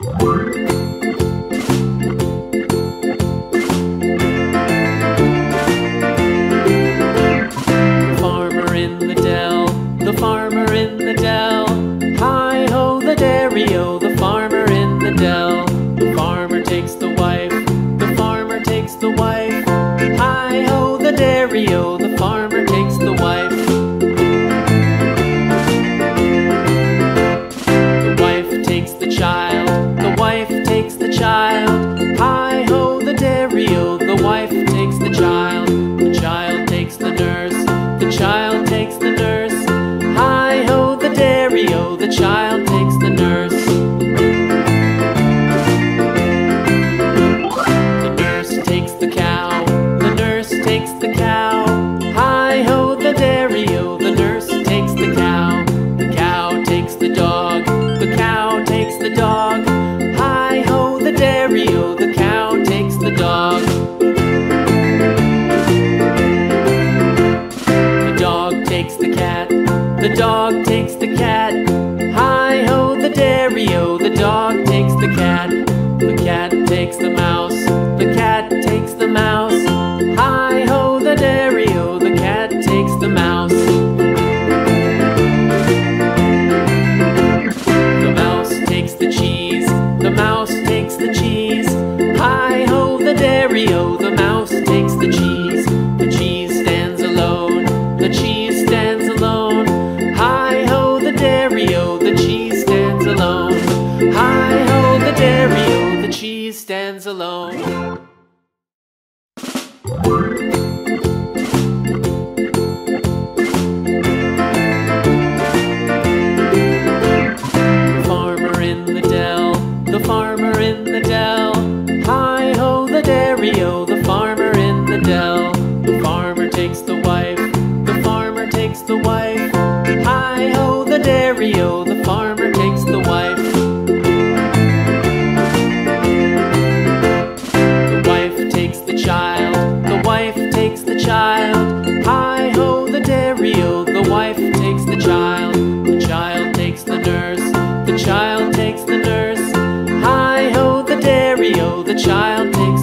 Farmer in the dell, the farmer in the dell. Hi-ho, the dairy-o, the farmer in the dell. The farmer takes the wife, the farmer takes the wife. Hi-ho, the dairy-o, the farmer takes the wife. The wife takes the child, the wife takes the child. Hi-ho, the dairy-o, the wife takes the child. The child takes the nurse, the child takes the nurse. Hi-ho, the dairy-o, the child takes the nurse. The nurse takes the cow, the nurse takes the cow. Hi-ho, the dairy-o, the nurse takes the cow. The cow takes the dog, the cow takes the dog. Hi-ho, the dairy-o, the cow takes the dog. The dog takes the cat, the dog takes the cat. Hi-ho, the dairy-o, the dog takes the cat. The cat takes the mouse, the cat takes the mouse. Hi-ho, the dairy-o, the cat takes the mouse. The mouse takes the cheese, the mouse takes the cheese. Hi-ho, the dairy-o, the mouse takes the cheese. The cheese stands alone, the cheese stands alone. Hi-ho, the dairy-o, the cheese stands alone. Hi-ho, the dairy-o, the cheese stands alone. The farmer in the dell, the farmer in the dell. Hi-ho, the dairy-o, the farmer in the dell. The farmer takes the wife, the farmer takes the wife. Hi-ho, the dairy-o, the farmer takes the wife. The wife takes the child, the wife takes the child. Hi-ho, the dairy-o, the wife takes the child. The child takes the nurse, the child takes the nurse. Hi-ho, the dairy-o, the child takes